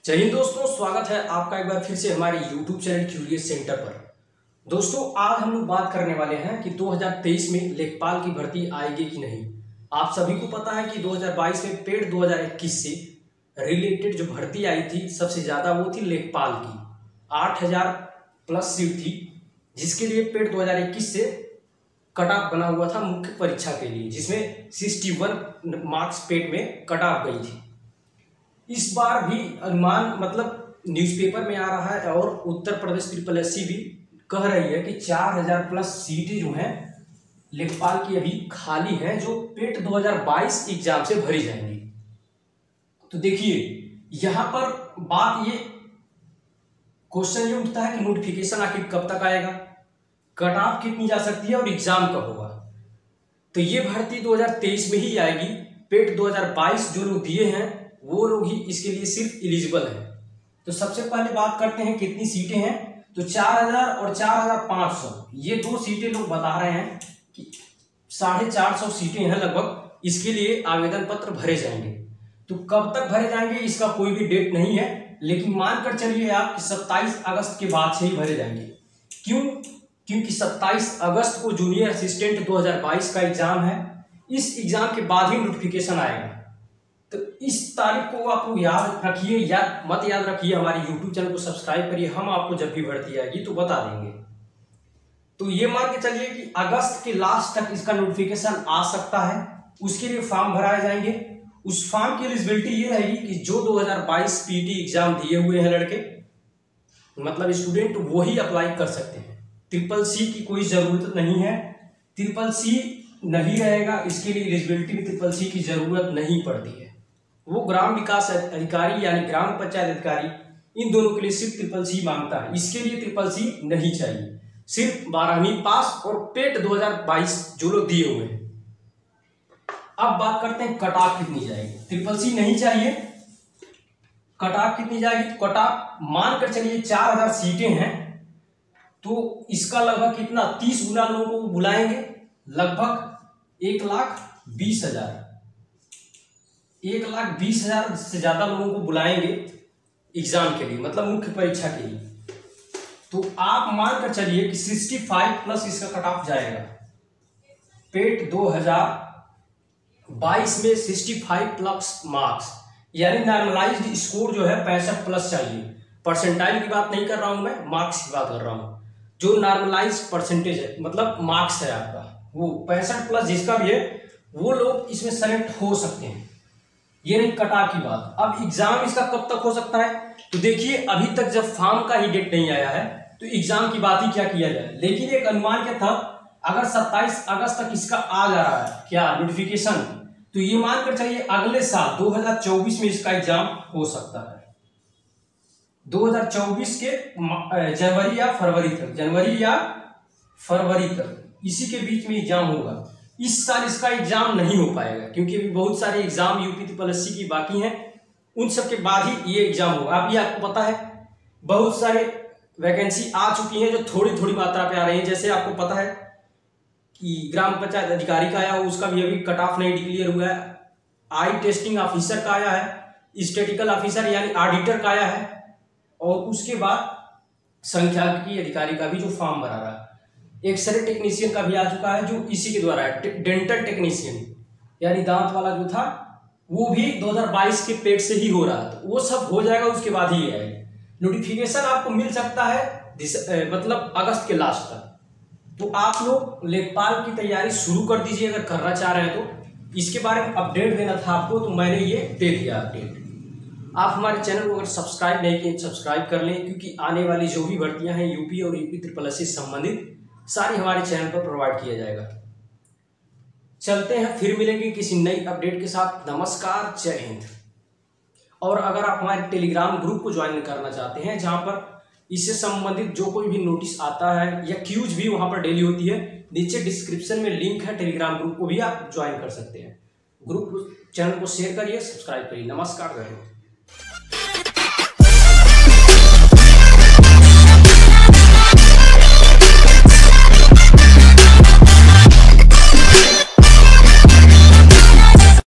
जय हिंद दोस्तों, स्वागत है आपका एक बार फिर से हमारे YouTube चैनल क्यूरियस सेंटर पर। दोस्तों, आज हम लोग बात करने वाले हैं कि 2023 में लेखपाल की भर्ती आएगी कि नहीं। आप सभी को पता है कि 2022 में पेड 2021 से रिलेटेड जो भर्ती आई थी सबसे ज़्यादा वो थी लेखपाल की। 8000 प्लस सीट थी, जिसके लिए पेड 2021 से कट ऑफ बना हुआ था मुख्य परीक्षा के लिए, जिसमें 61 मार्क्स पेड में कट ऑफ गई थी। इस बार भी अनुमान मतलब न्यूज़पेपर में आ रहा है और उत्तर प्रदेश SSSC भी कह रही है कि 4000 प्लस सीटें जो हैं लेखपाल की अभी खाली हैं, जो पेट 2022 एग्जाम से भरी जाएंगी। तो देखिए, यहाँ पर बात ये क्वेश्चन ये उठता है कि नोटिफिकेशन आखिर कब तक आएगा, कट ऑफ कितनी जा सकती है और एग्जाम कब होगा। तो ये भर्ती 2023 में ही आएगी। पेट 2022 जो लोग दिए हैं वो लोग ही इसके लिए सिर्फ एलिजिबल है। तो सबसे पहले बात करते हैं कितनी सीटें हैं। तो 4000 और 4500 ये दो सीटें लोग बता रहे हैं कि 450 सीटें हैं लगभग। इसके लिए आवेदन पत्र भरे जाएंगे। तो कब तक भरे जाएंगे इसका कोई भी डेट नहीं है, लेकिन मानकर चलिए आप कि 27 अगस्त के बाद से ही भरे जाएंगे। क्यों? क्योंकि 27 अगस्त को जूनियर असिस्टेंट 2022 का एग्जाम है। इस एग्जाम के बाद ही नोटिफिकेशन आएगा। तो इस तारीख को आप लोग याद रखिए या मत याद रखिए, हमारे YouTube चैनल को सब्सक्राइब करिए, हम आपको जब भी भर्ती आएगी तो बता देंगे। तो ये मान के चलिए कि अगस्त के लास्ट तक इसका नोटिफिकेशन आ सकता है। उसके लिए फॉर्म भराए जाएंगे। उस फॉर्म की एलिजिबिलिटी ये रहेगी कि जो 2022 PET एग्जाम दिए हुए हैं लड़के, मतलब स्टूडेंट, वही अप्लाई कर सकते हैं। SSC की कोई जरूरत नहीं है। SSC नहीं रहेगा, इसके लिए एलिजिबिलिटी में SSC की जरूरत नहीं पड़ती है। वो ग्राम विकास अधिकारी यानी ग्राम पंचायत अधिकारी, इन दोनों के लिए सिर्फ SSC मांगता है। इसके लिए SSC नहीं चाहिए, सिर्फ 12वीं पास और पेट 2022 जो लोग दिए हुए हैं। अब बात करते हैं कट ऑफ कितनी जाएगी। SSC नहीं चाहिए, कट ऑफ कितनी जाएगी। तो कट ऑफ मानकर चलिए 4000 सीटें हैं, तो इसका लगभग कितना 30 गुना लोगों को बुलाएंगे, लगभग 1,20,000 से ज्यादा लोगों को बुलाएंगे एग्जाम के लिए, मतलब मुख्य परीक्षा के लिए। तो आप मानकर चलिए कि 65 प्लस इसका कट ऑफ जाएगा। पेट 2022 में 65 प्लस मार्क्स यानी नॉर्मलाइज्ड स्कोर जो है 65 प्लस चाहिए। परसेंटाइल की बात नहीं कर रहा हूं मैं, मार्क्स की बात कर रहा हूं। जो नॉर्मलाइज परसेंटेज है, मतलब मार्क्स है आपका, वो 65 प्लस जिसका भी है वो लोग इसमें सेलेक्ट हो सकते हैं। ये नहीं कट ऑफ की बात। अब एग्जाम इसका कब तक हो सकता है। तो देखिए, अभी तक जब फॉर्म का ही डेट नहीं आया है तो एग्जाम की बात ही क्या किया जाए। लेकिन एक अनुमान क्या था, अगर 27 अगस्त तक इसका आ जा रहा है क्या नोटिफिकेशन, तो ये मानकर चलिए अगले साल 2024 में इसका एग्जाम हो सकता है। 2024 के जनवरी या फरवरी तक इसी के बीच में एग्जाम होगा। इस साल इसका एग्जाम नहीं हो पाएगा क्योंकि अभी बहुत सारे एग्जाम यूपी SSC की बाकी हैं। उन सब के बाद ही ये एग्जाम होगा। अभी आपको पता है बहुत सारे वैकेंसी आ चुकी हैं जो थोड़ी थोड़ी मात्रा पे आ रही हैं। जैसे आपको पता है कि ग्राम पंचायत अधिकारी का आया, उसका भी अभी कट ऑफ नहीं डिक्लेयर हुआ है। आई टेस्टिंग ऑफिसर का आया है, स्टैटिस्टिकल ऑफिसर यानी ऑडिटर का आया है, और उसके बाद सांख्यिकी अधिकारी का भी जो फॉर्म भरा रहा है। एक्सरे टेक्नीशियन का भी आ चुका है जो इसी के द्वारा है। डेंटल टेक्नीशियन यानी दांत वाला जो था वो भी 2022 के पेट से ही हो रहा था। वो सब हो जाएगा, उसके बाद ही आएगा नोटिफिकेशन। आपको मिल सकता है मतलब अगस्त के लास्ट तक। तो आप लोग लेखपाल की तैयारी शुरू कर दीजिए अगर करना चाह रहे हैं तो। इसके बारे में अपडेट देना था आपको, तो मैंने ये दे दिया अपडेट। आप हमारे चैनल को अगर सब्सक्राइब नहीं किए सब्सक्राइब कर लें, क्योंकि आने वाली जो भी भर्तियां हैं यूपी और SSC से संबंधित सारी हमारे चैनल पर प्रोवाइड किया जाएगा। चलते हैं, फिर मिलेंगे किसी नई अपडेट के साथ। नमस्कार, जय हिंद। और अगर आप हमारे टेलीग्राम ग्रुप को ज्वाइन करना चाहते हैं, जहां पर इससे संबंधित जो कोई भी नोटिस आता है या क्यूज भी वहां पर डेली होती है, नीचे डिस्क्रिप्शन में लिंक है टेलीग्राम ग्रुप को भी आप ज्वाइन कर सकते हैं। ग्रुप चैनल को शेयर करिए, सब्सक्राइब करिए। नमस्कार, जय हिंद।